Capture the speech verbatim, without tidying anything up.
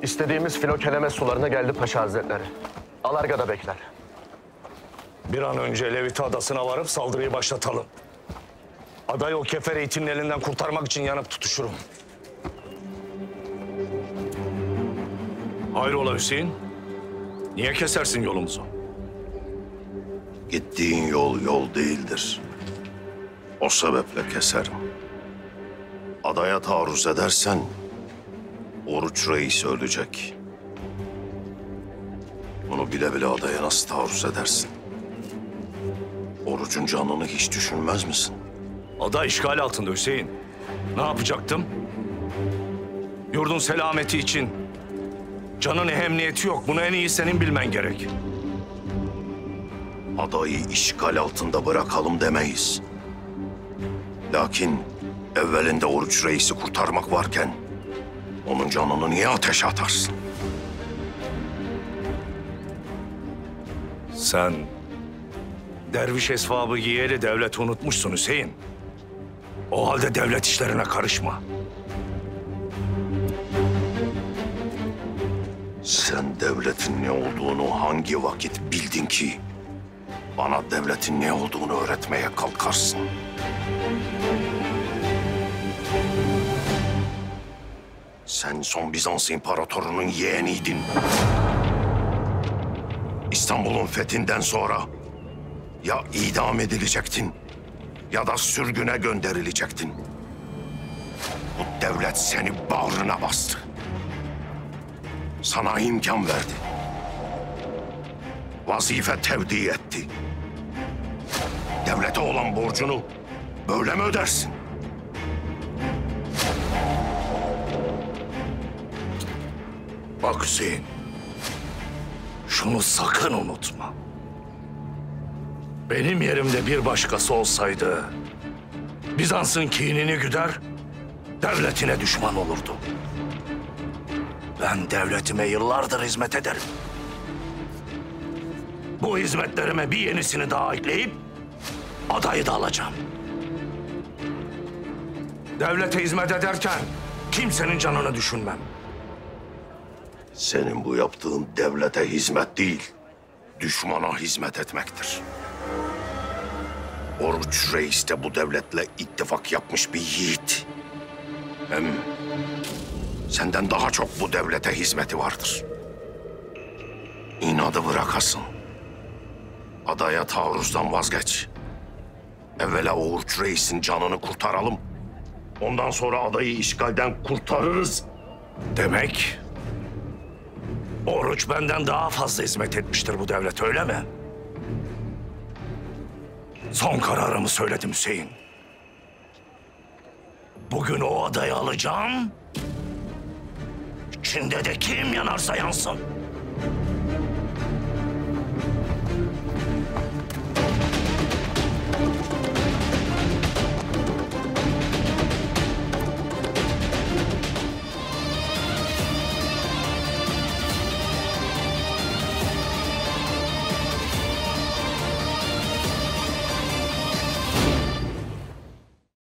İstediğimiz filokeleme sularına geldi Paşa Hazretleri. Alarga'da bekler. Bir an önce Levita Adası'na varıp saldırıyı başlatalım. Adayı o kefer eğitiminin elinden kurtarmak için yanıp tutuşurum. Hayrola Hüseyin? Niye kesersin yolumuzu? Gittiğin yol yol değildir. O sebeple keserim. Adaya taarruz edersen Oruç Reis ölecek. Bunu bile bile adaya nasıl taarruz edersin? Oruç'un canını hiç düşünmez misin? Ada işgal altında Hüseyin. Ne yapacaktım? Yurdun selameti için canın ehemmiyeti yok. Bunu en iyi senin bilmen gerek. Adayı işgal altında bırakalım demeyiz. Lakin evvelinde Oruç Reis'i kurtarmak varken onun canını niye ateşe atarsın? Sen derviş esvabı giyeli devleti unutmuşsun Hüseyin. O halde devlet işlerine karışma. Sen devletin ne olduğunu hangi vakit bildin ki bana devletin ne olduğunu öğretmeye kalkarsın? Sen son Bizans imparatorunun yeğeniydin. İstanbul'un fethinden sonra ya idam edilecektin ya da sürgüne gönderilecektin. Bu devlet seni bağrına bastı. Sana imkan verdi. Vazife tevdi etti. Devlete olan borcunu böyle mi ödersin? Bak Hüseyin, şunu sakın unutma. Benim yerimde bir başkası olsaydı Bizans'ın kinini güder, devletine düşman olurdu. Ben devletime yıllardır hizmet ederim. Bu hizmetlerime bir yenisini daha ekleyip adayı da alacağım. Devlete hizmet ederken kimsenin canını düşünmem. Senin bu yaptığın devlete hizmet değil, düşmana hizmet etmektir. Oruç Reis de bu devletle ittifak yapmış bir yiğit. Hem senden daha çok bu devlete hizmeti vardır. İnadı bırakasın. Adaya taarruzdan vazgeç. Evvela Oruç Reis'in canını kurtaralım. Ondan sonra adayı işgalden kurtarırız. Demek Oruç benden daha fazla hizmet etmiştir bu devlet, öyle mi? Son kararımı söyledim Hüseyin. Bugün o adayı alacağım. İçinde de kim yanarsa yansın.